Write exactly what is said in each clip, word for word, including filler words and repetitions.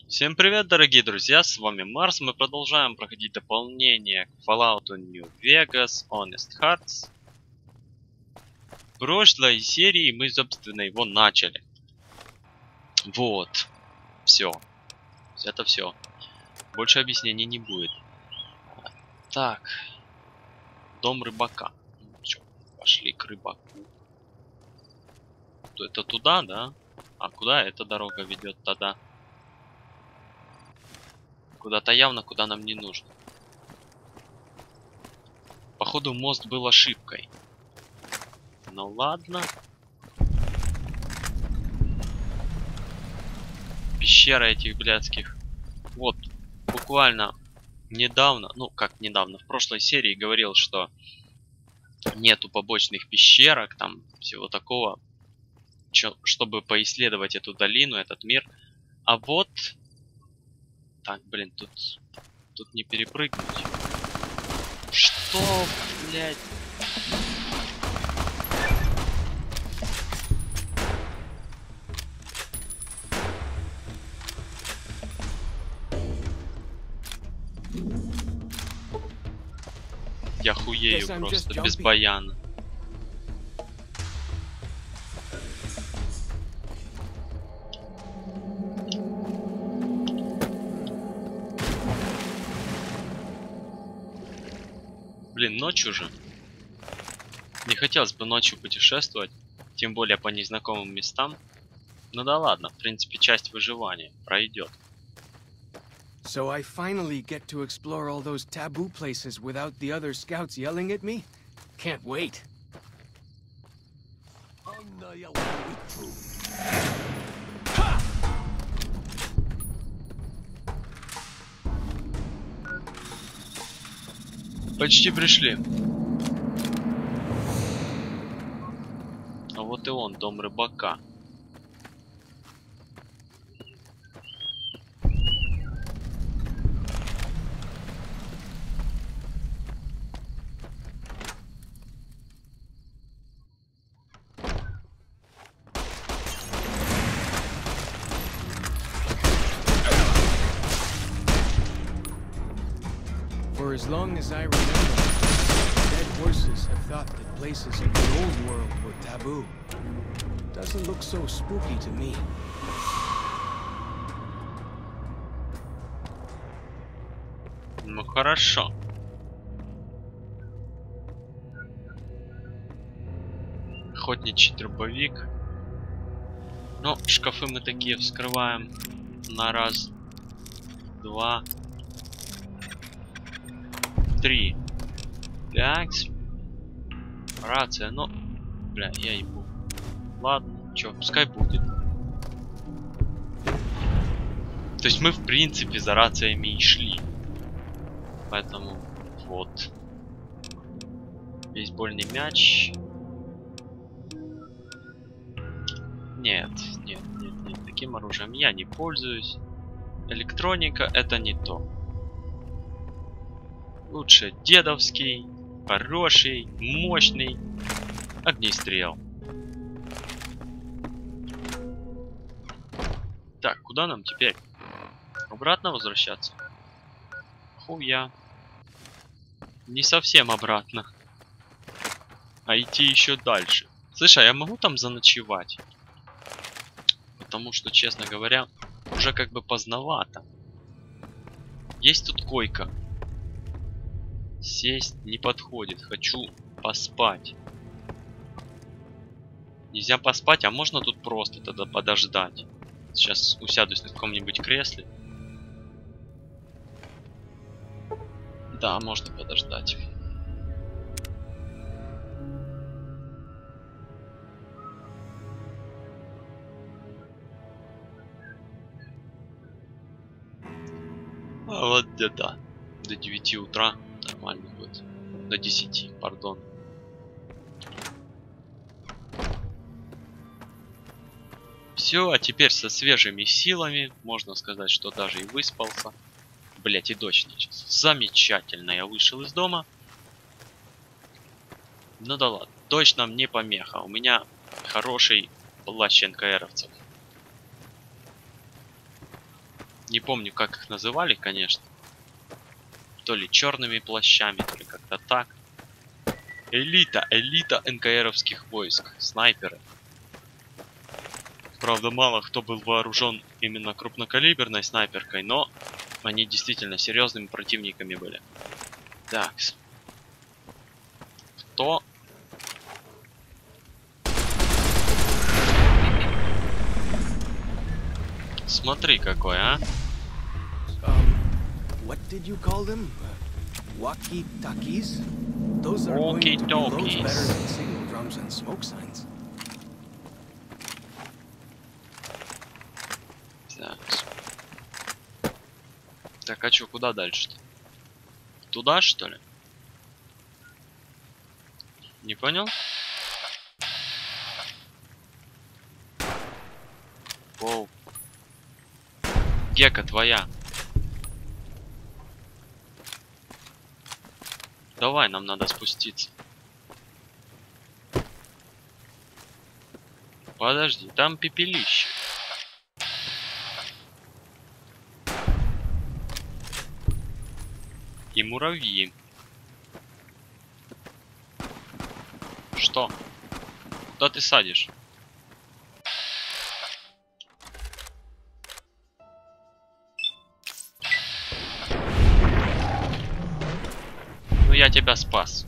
Всем привет, дорогие друзья, с вами Марс. Мы продолжаем проходить дополнение к Fallout New Vegas Honest Hearts. В прошлой серии мы, собственно, его начали. Вот. Все. Это все. Больше объяснений не будет. Так. Дом рыбака. Ну, чё, пошли к рыбаку. Это туда, да? А куда эта дорога ведет тогда? Куда-то явно, куда нам не нужно. Походу, мост был ошибкой. Ну ладно. Пещера этих блядских. Вот, буквально недавно, ну как недавно, в прошлой серии говорил, что нету побочных пещерок, там всего такого, чё, чтобы поисследовать эту долину, этот мир. А вот... Так, блин, тут, тут не перепрыгнуть. Что, блядь? Я хуею просто, без баяна. Блин, ночь уже. Не хотелось бы ночью путешествовать, тем более по незнакомым местам. Ну да ладно, в принципе, часть выживания пройдет. So I finally get to explore all those taboo places without the other scouts yelling at me? Can't wait. Почти пришли. А вот и он, дом рыбака. For as long as I remember, dead horses have thought that places in the old world were taboo. Doesn't look so spooky to me. Ну хорошо. Охотничий дробовик. Ну, шкафы мы такие вскрываем на раз, два, три. Пять. Рация, ну, бля, я ебу. Ладно, чё, пускай будет. То есть мы, в принципе, за рациями и шли. Поэтому, вот. Бейсбольный мяч. Нет, нет, нет, нет. Таким оружием я не пользуюсь. Электроника — это не то. Лучше дедовский, хороший, мощный огнестрел. Так, куда нам теперь? Обратно возвращаться? Хуя. Не совсем обратно. А идти еще дальше. Слышь, а я могу там заночевать? Потому что, честно говоря, уже как бы поздновато. Есть тут койка. Сесть не подходит. Хочу поспать. Нельзя поспать, а можно тут просто тогда подождать. Сейчас усядусь на каком-нибудь кресле. Да, можно подождать. А вот где-то до девяти утра нормально будет. До десяти, пардон. Все, а теперь со свежими силами, можно сказать, что даже и выспался. Блять, и дождь начался. Замечательно, я вышел из дома. Ну да ладно, дождь нам не помеха. У меня хороший плащ эн ка эровцев. Не помню, как их называли, конечно. То ли черными плащами, то ли как-то так. Элита, элита эн ка эровских войск. Снайперы. Правда, мало кто был вооружен именно крупнокалиберной снайперкой, но они действительно серьезными противниками были. Так. Кто? Смотри какой, а? Um, what did you call them? Walkie-talkies? Those are going to be loads better than signal drums and smoke signs. Так. Так, а чё, куда дальше-то? Туда, что ли? Не понял? Оу. Гека твоя. Давай, нам надо спуститься. Подожди, там пепелище. И муравьи. Что? Куда ты садишь? Ну я тебя спас.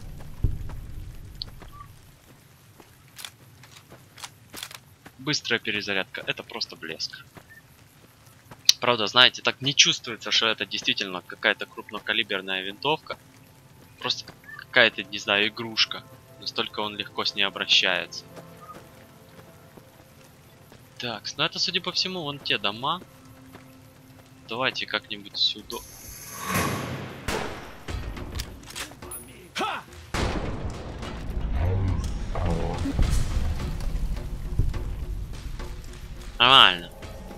Быстрая перезарядка. Это просто блеск. Правда, знаете, так не чувствуется, что это действительно какая-то крупнокалиберная винтовка. Просто какая-то, не знаю, игрушка. Настолько он легко с ней обращается. Так, ну это, судя по всему, вон те дома. Давайте как-нибудь сюда. Нормально.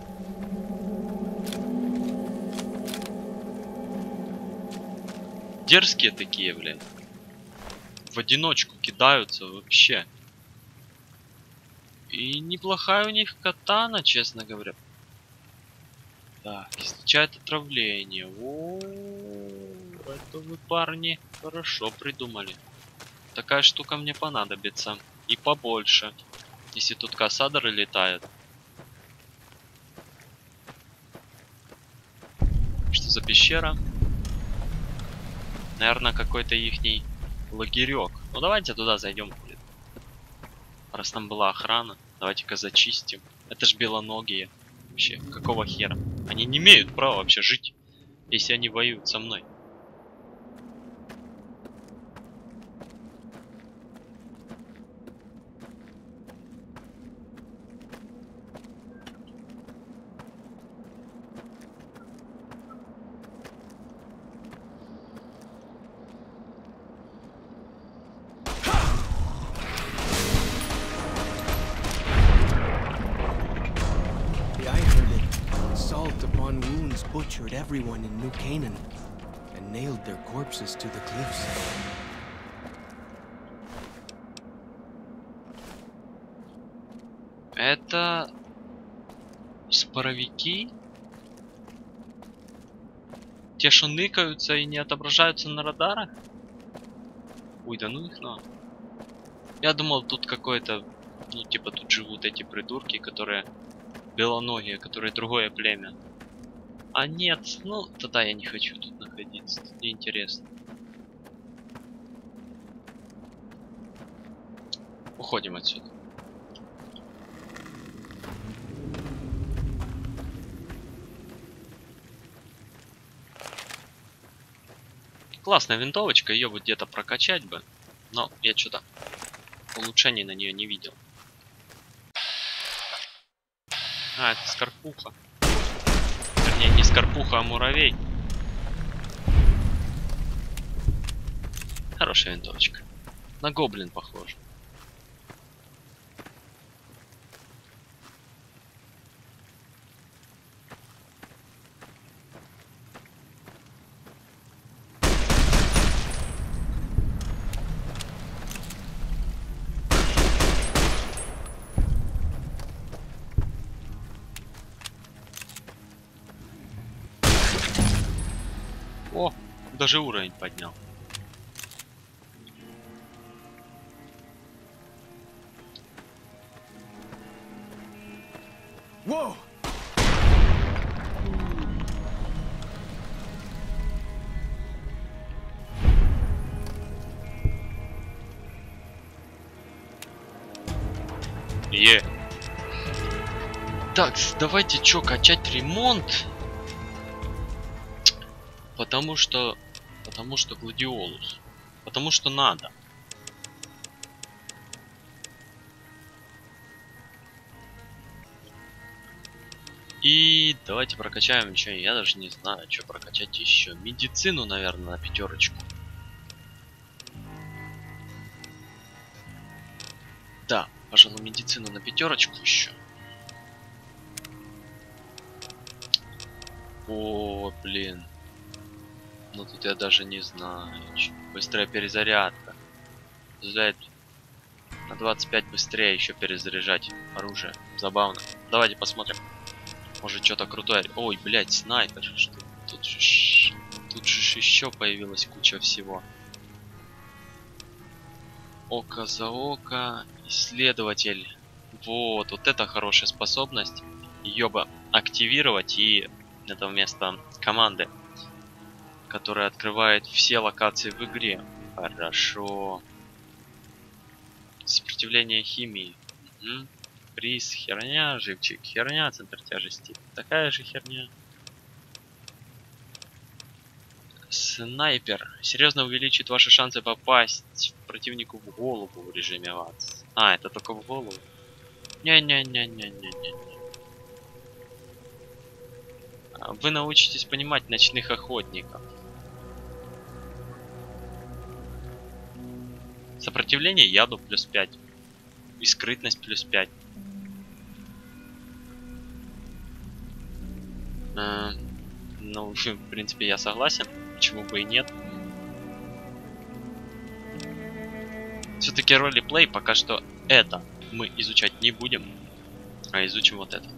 Дерзкие такие, блин. В одиночку кидаются вообще. И неплохая у них катана, честно говоря. Так, источает отравление. О-о-о, это вы, парни, хорошо придумали. Такая штука мне понадобится. И побольше. Если тут кассадры летают. Что за пещера? Наверное, какой-то ихний лагерек. Ну давайте туда зайдем. Раз там была охрана, давайте-ка зачистим. Это ж белоногие. Вообще, какого хера? Они не имеют права вообще жить, если они воюют со мной. Butchered everyone in New Canaan and nailed their corpses to the cliffs. Это споровики? Те, что ныкаются и не отображаются на радарах? Ой, да ну их на. Я думал, тут какое-то, ну типа тут живут эти придурки, которые белоногие, которые другое племя. А нет, ну тогда я не хочу тут находиться, тут неинтересно. Уходим отсюда. Классная винтовочка, ее бы где-то прокачать бы, но я что-то улучшений на нее не видел. А, это скорпуха. Вернее, не скорпуха, а муравей. Хорошая винтовочка. На гоблин похож. О, даже уровень поднял. Whoa! Е. Так, давайте чё, качать ремонт? Потому что... Потому что Гладиолус. Потому что надо. И давайте прокачаем еще. Я даже не знаю, что прокачать еще. Медицину, наверное, на пятерочку. Да, пожалуй, медицину на пятерочку еще. О, блин. Ну тут я даже не знаю. Быстрая перезарядка. Позволяет на двадцать пять быстрее еще перезаряжать оружие. Забавно. Давайте посмотрим. Может что-то крутое. Ой, блядь, снайпер. Что? Тут же, тут же еще появилась куча всего. Око за око. Исследователь. Вот, вот это хорошая способность. Ее бы активировать, и это вместо команды, которая открывает все локации в игре. Хорошо. Сопротивление химии. Угу. Приз херня, живчик херня, центр тяжести такая же херня. Снайпер серьезно увеличит ваши шансы попасть противнику в голову в режиме ВАЦ. А, это только в голову. Не-не-не-не-не-не. Вы научитесь понимать ночных охотников. Сопротивление яду плюс пять. И скрытность плюс пять. А, ну, в принципе, я согласен. Почему бы и нет. Все-таки ролеплей пока что это мы изучать не будем. А изучим вот это.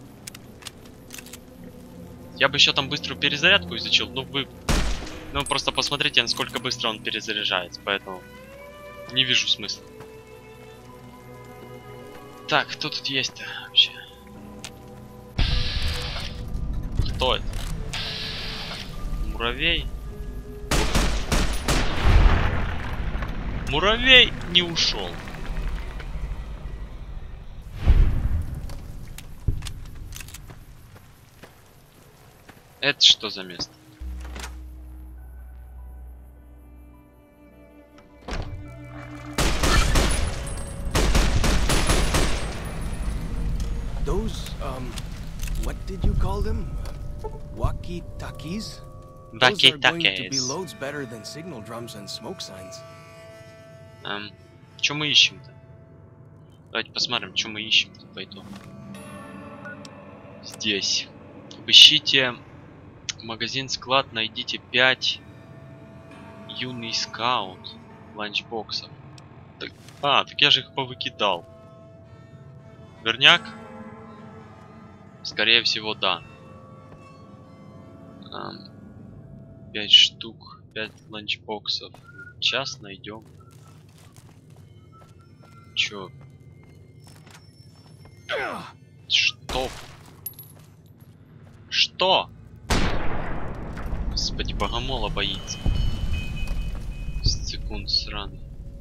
Я бы еще там быструю перезарядку изучил, но вы... Ну, просто посмотрите, насколько быстро он перезаряжается, поэтому... Не вижу смысла. Так, кто тут есть-то вообще? Кто это? Муравей? Муравей не ушел. Это что за место? Those, um, what did you call them? Walkie-talkies? Those are going to be loads better than signal drums and smoke signs. Эм, что мы ищем-то? Давайте посмотрим, что мы ищем-то по итогу. Здесь. Обыщите магазин-склад, найдите пять юный скаут ланчбоксов. Так, а, так я же их повыкидал. Верняк? Скорее всего, да. пять штук, пять ланчбоксов. Сейчас найдем. Чё? Что? Что? Господи, богомола боится. Секунд сраный.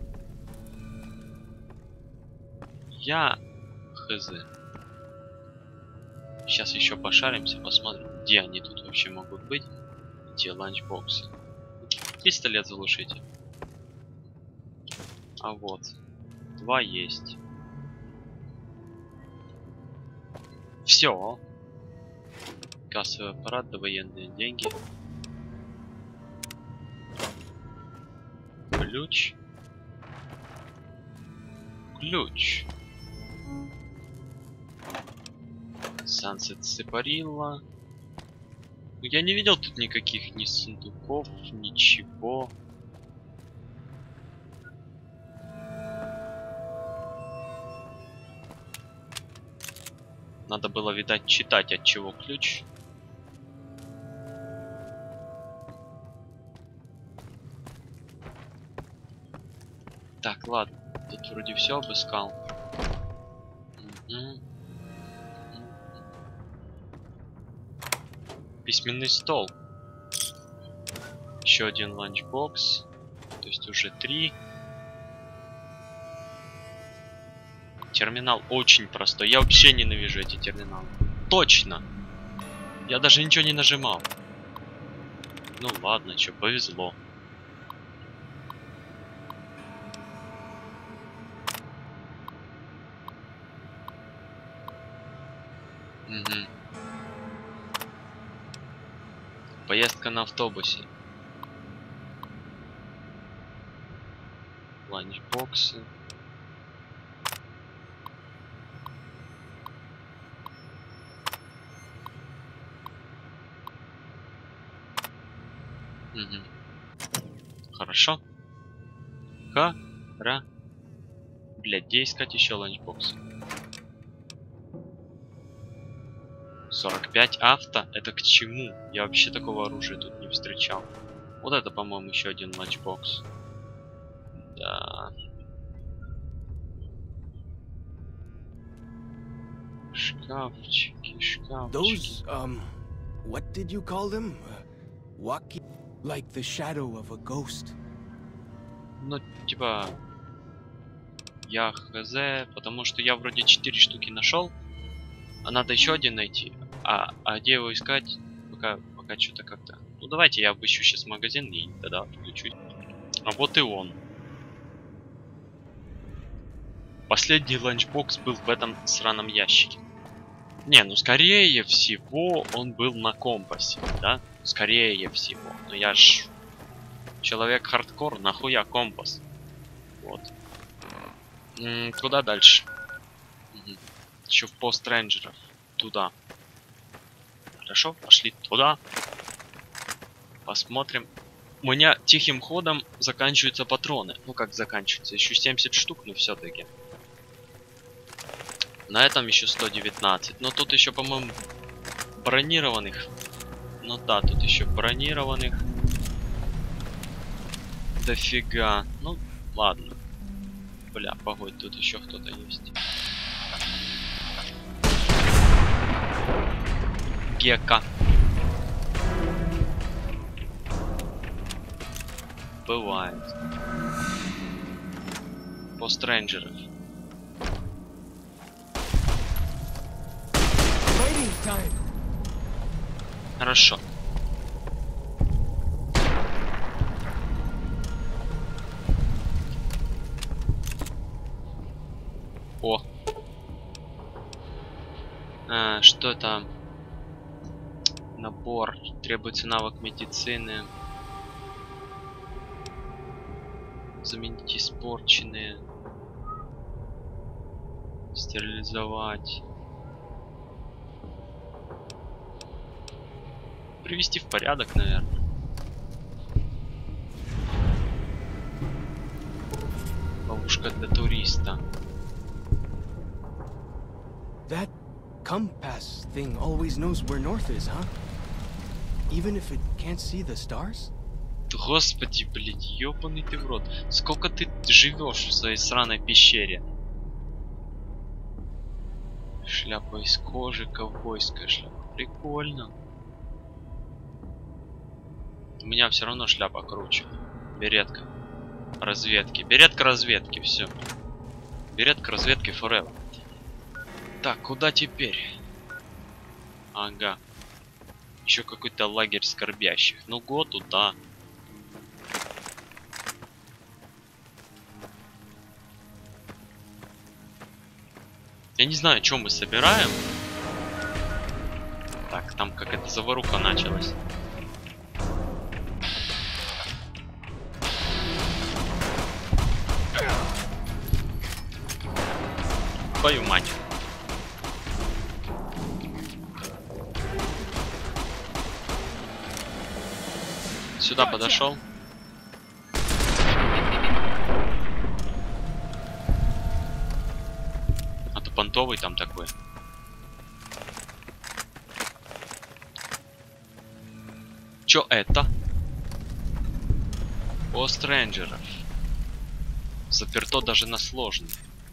Я хз. Сейчас еще пошаримся, посмотрим, где они тут вообще могут быть. Те ланчбоксы. Пистолет заглушите. А вот. Два есть. Все. Кассовый аппарат, довоенные деньги. Ключ. Ключ. Сансет Сепарилла. Я не видел тут никаких ни сундуков, ничего. Надо было, видать, читать, от чего ключ. Так, ладно. Тут вроде все обыскал. Угу. Письменный стол. Еще один ланчбокс. То есть уже три. Терминал очень простой. Я вообще ненавижу эти терминалы. Точно. Я даже ничего не нажимал. Ну ладно, что, повезло. Угу. Поездка на автобусе. Ланчбоксы. Угу. Хорошо. Ха-ра. Блядь, где искать еще ланчбокс? сорок пять авто? Это к чему? Я вообще такого оружия тут не встречал. Вот это, по-моему, еще один ланчбокс. Да. Шкафчики, шкафчики. Those, um, what did you call them? Uh, walkie, like the shadow of a ghost. Ну, типа, я хз, потому что я вроде четыре штуки нашел, а надо еще один найти. А, а где его искать? Пока, пока что-то как-то. Ну давайте я обыщу сейчас магазин и тогда отключусь. А вот и он. Последний ланчбокс был в этом сраном ящике. Не, ну скорее всего он был на компасе, да? Скорее всего. Но я ж человек хардкор, нахуя компас? Вот. М -м, куда дальше? Угу. Еще в пост рейнджеров. Туда. Хорошо, пошли туда. Посмотрим. У меня тихим ходом заканчиваются патроны. Ну как заканчиваются? Еще семьдесят штук, но все-таки. На этом еще сто девятнадцать. Но тут еще, по-моему, бронированных. Ну да, тут еще бронированных. Дофига. Ну, ладно. Бля, погодь, тут еще кто-то есть. Гека. Бывает. Пост рейнджеров. Хорошо. О. А, что это? Набор. Требуется навык медицины. Заменить испорченные. Стерилизовать. Привести в порядок, наверное. Ловушка для туриста. That compass thing always knows where north is, huh? Even if it can't see the stars? Господи, блядь, ёбаный ты в рот. Сколько ты живешь в своей сраной пещере? Шляпа из кожи, ковбойская шляпа. Прикольно. У меня все равно шляпа круче. Беретка. Разведки. Беретка разведки, все. Беретка разведки forever. Так, куда теперь? Ага. Еще какой-то лагерь скорбящих. Ну, год туда. Я не знаю, что мы собираем. Так, там какая-то заваруха началась. Твою мать. Сюда подошел. А то понтовый там такой. Чё это? Пост рейнджеров. Заперто даже на сложный.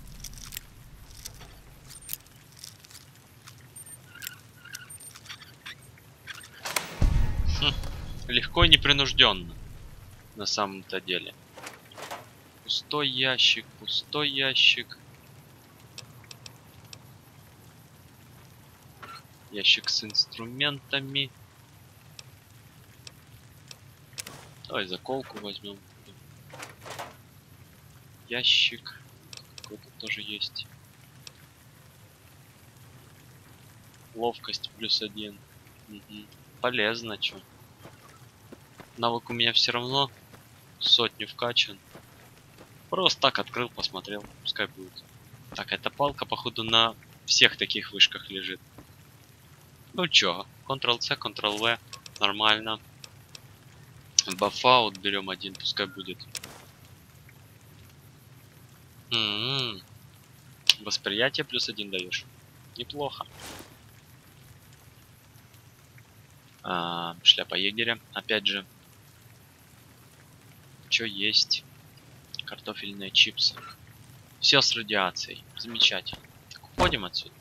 Хм. Легко и непринужденно. На самом-то деле. Пустой ящик, пустой ящик. Ящик с инструментами. Давай заколку возьмем. Ящик. Какой-то тоже есть. Ловкость плюс один. Угу. Полезно, чё. Навык у меня все равно сотню вкачан. Просто так открыл, посмотрел. Пускай будет. Так, эта палка, походу, на всех таких вышках лежит. Ну чё, контрол-C, контрол-V. Нормально. Бафаут берем один, пускай будет. М-м-м. Восприятие плюс один даешь. Неплохо. А, шляпа егеря. Опять же. Что есть? Картофельные чипсы. Все с радиацией. Замечательно. Так, уходим отсюда.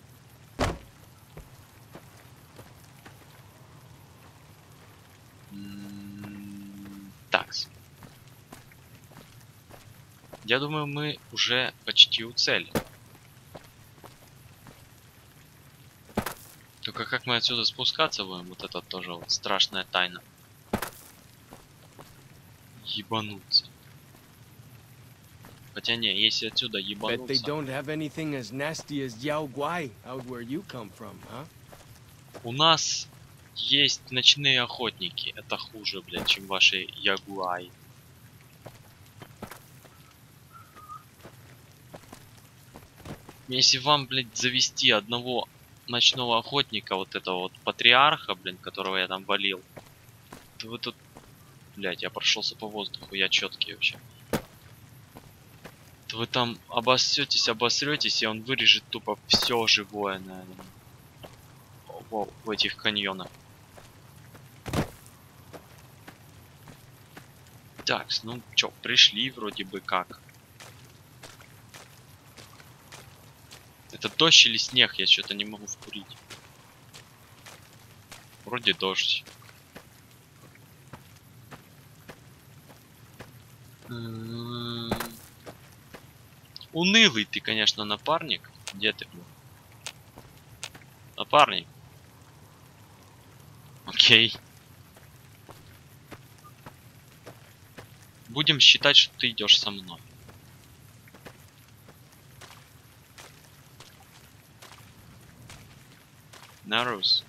Так. Я думаю, мы уже почти у цели. Только как мы отсюда спускаться будем, вот это тоже вот страшная тайна. Ебануться. Хотя не, если отсюда ебануться... У нас есть ночные охотники. Это хуже, блядь, чем ваши ягуай. Если вам, блядь, завести одного ночного охотника, вот этого вот патриарха, блин, которого я там валил, то вы тут... Блядь, я прошелся по воздуху, я четкий вообще. То вы там обосретесь, обосретесь, и он вырежет тупо все живое, наверное, в, в этих каньонах. Так, ну чё, пришли вроде бы как. Это дождь или снег? Я что-то не могу вкурить. Вроде дождь. Унылый ты, конечно, напарник. Где ты, блин? Напарник. Окей. Будем считать, что ты идешь со мной. Нарус.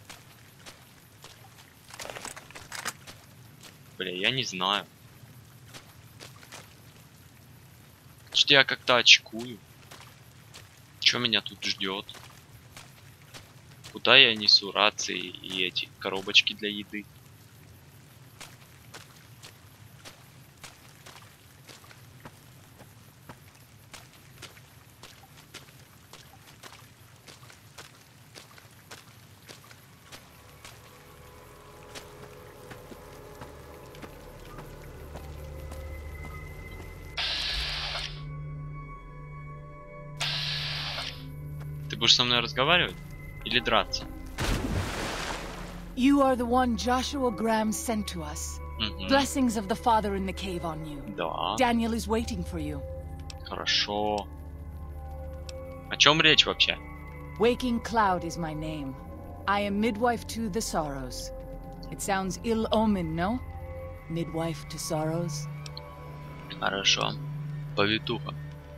Бля, я не знаю. Что я как-то очкую. Что меня тут ждет? Куда я несу рации и эти коробочки для еды? Ты будешь со мной разговаривать или драться? You are the one Joshua Graham sent to us. Mm-hmm. Blessings of the Father in the cave on you. Да. Daniel is waiting for you. Хорошо. О чем речь вообще? Waking Cloud is my name. I am midwife to the Sorrows. It sounds ill omen, no? Midwife to Sorrows. Хорошо. Повитуха.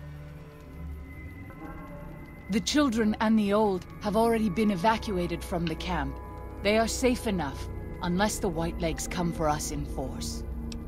The children and the old have already been evacuated from the camp. They are safe enough, unless the Whitelegs come for us in force.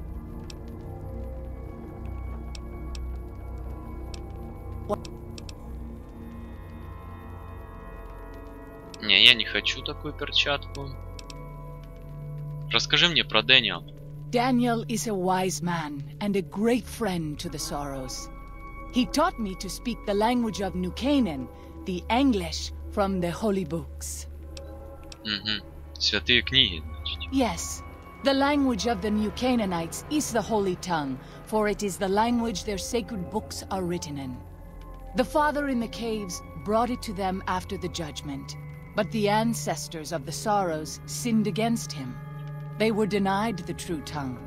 Не, я не хочу такую перчатку. Расскажи мне про Дэниел. Daniel is a wise man and a great friend to the Sorrows. He taught me to speak the language of New Canaan, the English from the holy books. Угу. Святые книги, значит. Yes, The language of the New Canaanites is the Holy Tongue, for it is the language their sacred books are written in. The Father in the caves brought it to them after the judgment, but the ancestors of the Sorrows sinned against him. They were denied the true tongue.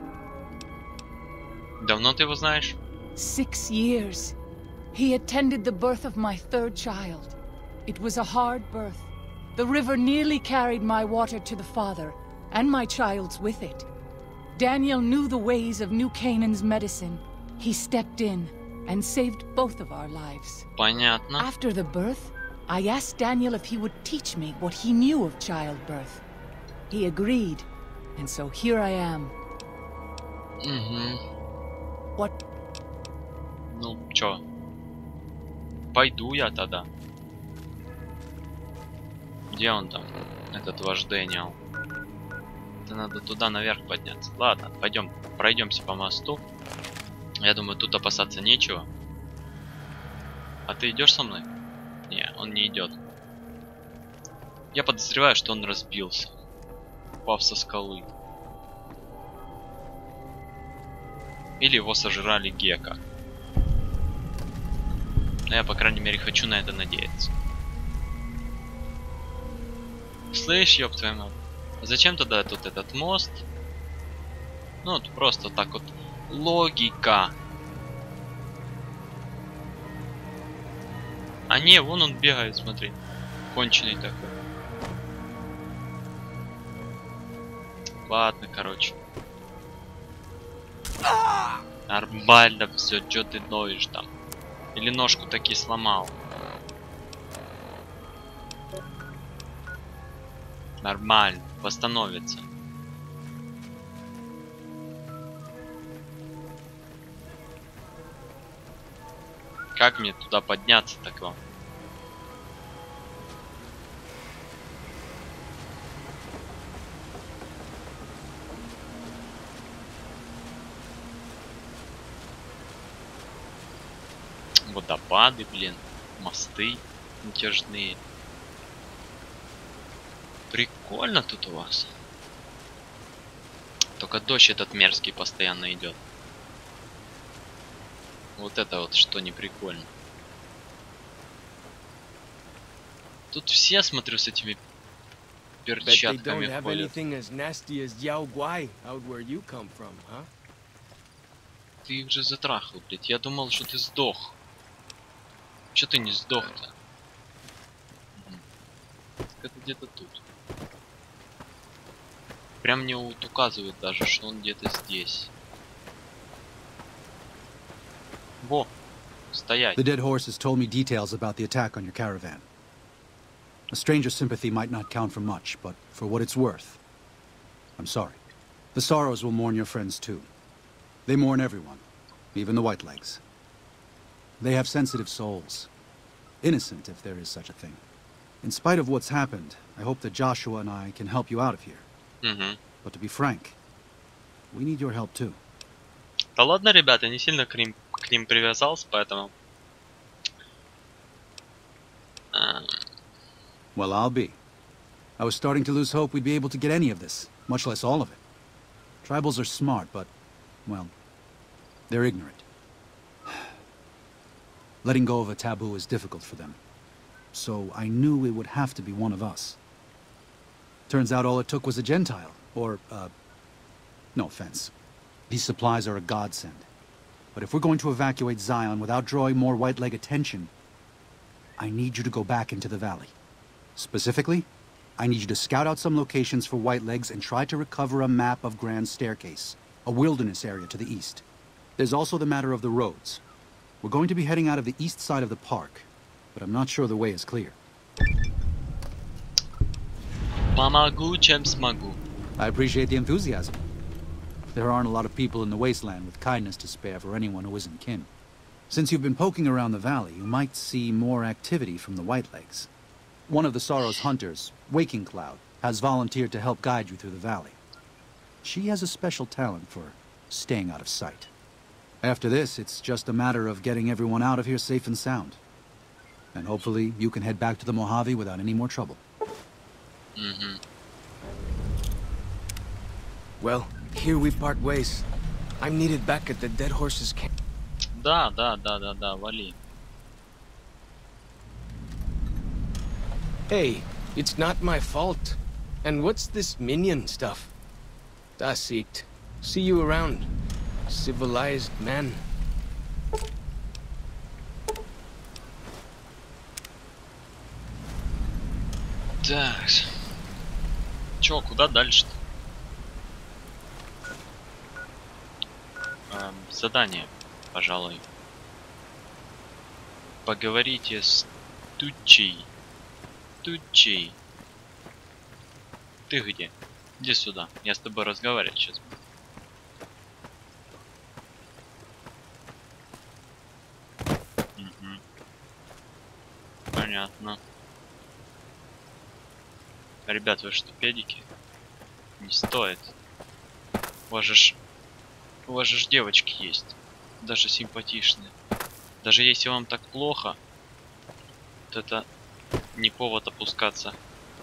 Давно ты его знаешь? Six years. He attended the birth of my third child. It was a hard birth. The river nearly carried my water to the Father, and my child's with it. Daniel knew the ways of New Canaan's medicine. He stepped in and saved both of our lives. Понятно. After the birth, I asked Daniel if he would teach me what he knew of childbirth. He agreed, and so here I am. Угу. What? Ну, чё? Пойду я тогда. Где он там? Этот ваш Дэниел. Это надо туда наверх подняться. Ладно, пойдем, пройдемся по мосту. Я думаю, тут опасаться нечего. А ты идешь со мной? Не, он не идет. Я подозреваю, что он разбился, упав со скалы. Или его сожрали гека. Но я, по крайней мере, хочу на это надеяться. Слышь, ёб твою мать. А зачем тогда тут этот мост? Ну, вот просто так вот. Логика. А не, вон он бегает, смотри. Конченый такой. Ладно, короче. Нормально все, чё ты ноешь там? Или ножку таки сломал? Нормально, восстановится. Как мне туда подняться так вам? Водопады, блин, мосты натяжные. Прикольно тут у вас. Только дождь этот мерзкий постоянно идет. Вот это вот что не прикольно. Тут все, смотрю, с этими перчатками ходят. Ты их же затрахал, блядь. Я думал, что ты сдох. Че ты не сдох-то? Это где-то тут. Прям мне вот указывает даже, что он где-то здесь. Во, стоять. The dead horse has told me details about the attack on your caravan. A stranger's sympathy might not count for much, but for what it's worth, I'm sorry. The Sorrows will mourn your friends too. They mourn everyone, even the Whitelegs. They have sensitive souls. Innocent, if there is such a thing. In spite of what's happened, I hope that Joshua and I can help you out of here. Mm-hmm. But to be frank, we need your help too. Да ладно, ребята, я не сильно к ним, к ним привязался, поэтому... Um... Well, I'll be. I was starting to lose hope we'd be able to get any of this, much less all of it. Tribals are smart, but, well, they're ignorant. Letting go of a taboo is difficult for them. So I knew it would have to be one of us. Turns out all it took was a Gentile, or, uh, no offense. These supplies are a godsend. But if we're going to evacuate Zion without drawing more White-Leg attention, I need you to go back into the valley. Specifically, I need you to scout out some locations for White-Legs and try to recover a map of Grand Staircase, a wilderness area to the east. There's also the matter of the roads. We're going to be heading out of the east side of the park, but I'm not sure the way is clear. Помогу, чем смогу. I appreciate the enthusiasm. There aren't a lot of people in the wasteland with kindness to spare for anyone who isn't kin. Since you've been poking around the valley, you might see more activity from the Whitelegs. One of the Sorrow's hunters, Waking Cloud, has volunteered to help guide you through the valley. She has a special talent for staying out of sight. After this, it's just a matter of getting everyone out of here safe and sound. And hopefully, you can head back to the Mojave without any more trouble. Mm-hmm. Well, here we part ways. I'm needed back at the Dead Horses camp. Да, да, да, да, да, вали. Hey, it's not my fault. And what's this minion stuff? Das it. See you around, civilized man. Так. Чё, куда дальше-то? Эм, задание, пожалуй. Поговорите с Тучей. Тучей. Ты где? Иди сюда. Я с тобой разговаривать сейчас буду. Угу. Понятно. Ребят, вы что, педики? Не стоит. У вас же ж... У вас же ж девочки есть. Даже симпатичные. Даже если вам так плохо, то это не повод опускаться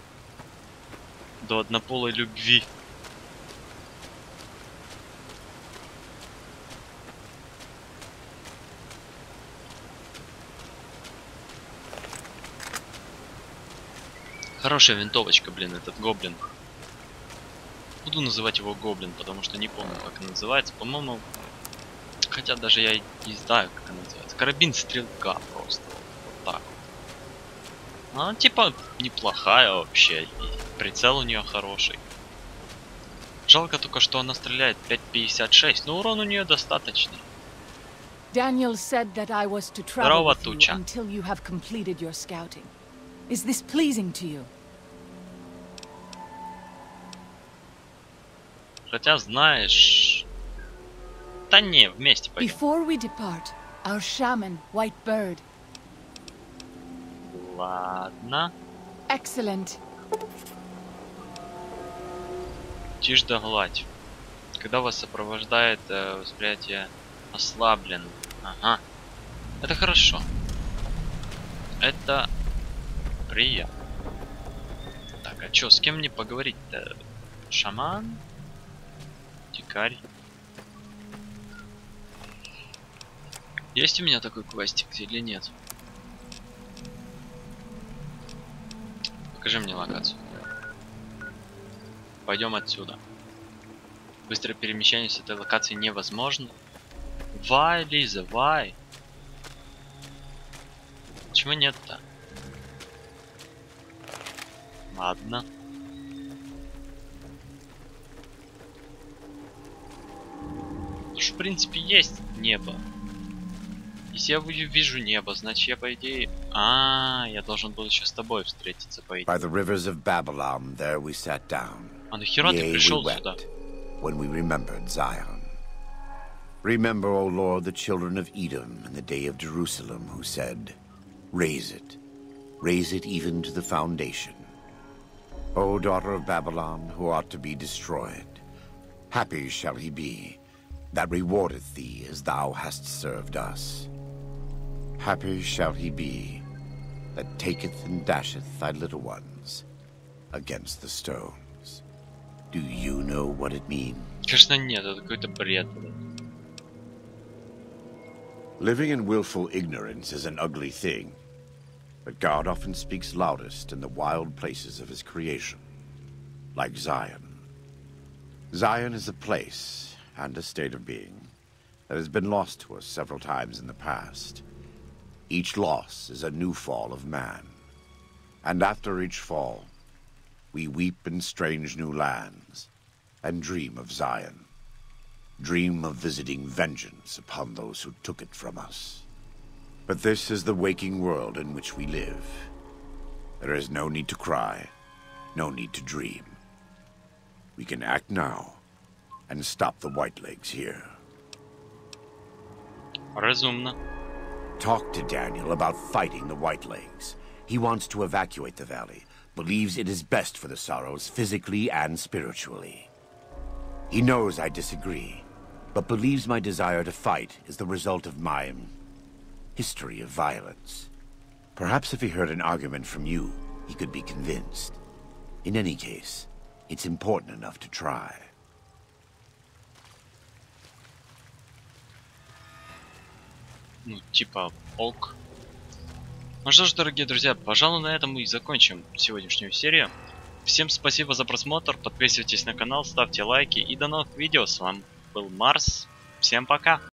до однополой любви. Хорошая винтовочка, блин, этот гоблин. Буду называть его гоблин, потому что не помню, как он называется. По-моему, хотя даже я не знаю, как он называется. Карабин стрелка просто. Вот так вот. Она типа неплохая вообще. И прицел у нее хороший. Жалко только, что она стреляет пять пятьдесят шесть, но урон у нее достаточный. Daniel said that I was to travel Здорово, with you Туча. until you have completed your scouting. Is this pleasing to you? Хотя, знаешь... Да не, вместе пойдем. Before we depart, our shaman, White Bird. Ладно. Excellent. Тишь да гладь. Когда вас сопровождает э, восприятие ослаблен. Ага. Это хорошо. Это приятно. Так, а чё, с кем мне поговорить-то? Шаман? Дикарь? Есть у меня такой квестик или нет? Покажи мне локацию. Пойдем отсюда. Быстрое перемещение с этой локации невозможно. Вай, Лиза, вай. Почему нет-то? Ладно. Потому что, в принципе, есть небо. Если я вижу небо, значит я, по идее... А, я должен был еще с тобой встретиться, по идее. By the rivers of Babylon, there we sat down. А нахера ты Yea, we пришел сюда? wept when we remembered Zion. Remember, O Lord, the children of Edom in the day of Jerusalem, who said, "Raise it, raise it even to the foundation." O daughter of Babylon, who ought to be destroyed, happy shall he be that rewardeth thee as thou hast served us. Happy shall he be that taketh and dasheth thy little ones against the stones. Do you know what it means? Конечно нет, это какой-то бред. Living in willful ignorance is an ugly thing, but God often speaks loudest in the wild places of his creation, like Zion. Zion is a place and a state of being that has been lost to us several times in the past. Each loss is a new fall of man, and after each fall, we weep in strange new lands and dream of Zion. Dream of visiting vengeance upon those who took it from us. But this is the waking world in which we live. There is no need to cry, no need to dream. We can act now and stop the Whitelegs here. Разумно. Talk to Daniel about fighting the Whitelegs. He wants to evacuate the valley, believes it is best for the Sorrows physically and spiritually. He knows I disagree, but believes my desire to fight is the result of my history of violence. Perhaps if he heard an argument from you, he could be convinced. In any case, it's important enough to try. ну, типа, ок. Ну что ж, дорогие друзья, пожалуй, на этом мы и закончим сегодняшнюю серию. Всем спасибо за просмотр, подписывайтесь на канал, ставьте лайки и до новых видео. С вами был Марс. Всем пока!